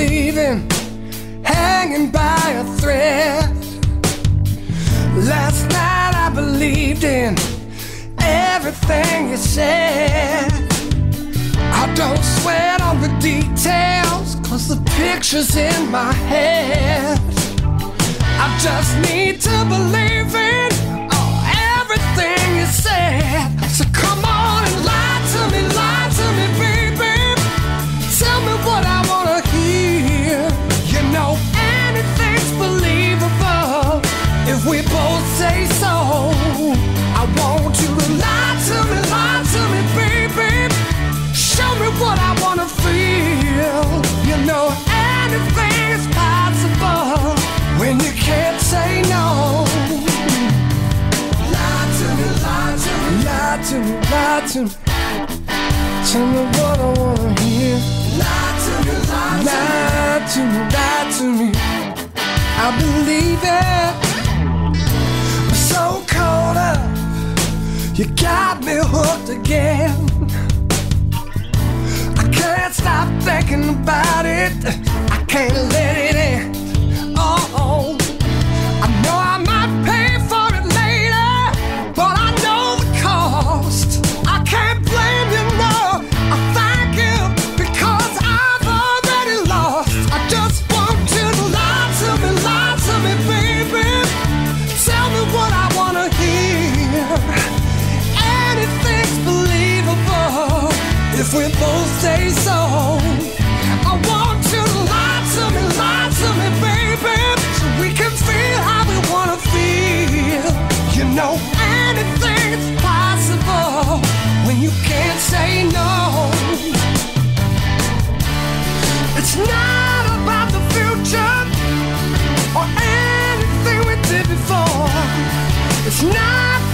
believing, hanging by a thread. Last night I believed in everything you said. I don't sweat on the details, 'cause the picture's in my head. I just need to believe in everything you said. So come on and lie to me, baby. Tell me what I wanna hear. You know anything's believable if we both say so. I want you to lie to me, baby. Show me what I wanna feel. You know anything is possible when you can't say no. Lie to me, lie to me, lie to me, lie to me. Tell me what I wanna hear. Lie to me, lie to me, lie to me. I believe it. I'm so caught up, you got me hooked again. I can't stop thinking about it. I can't let it in. Oh, I know I might pay for it later, but I know the cost. I can't blame you, no. I thank you because I've already lost. I just want you to lie to me, baby. Tell me what I wanna hear. Anything's believable if we both say so. I want you to lie to me, baby, so we can feel how we wanna feel. You know anything's possible when you can't say no. It's not about the future or anything we did before. It's not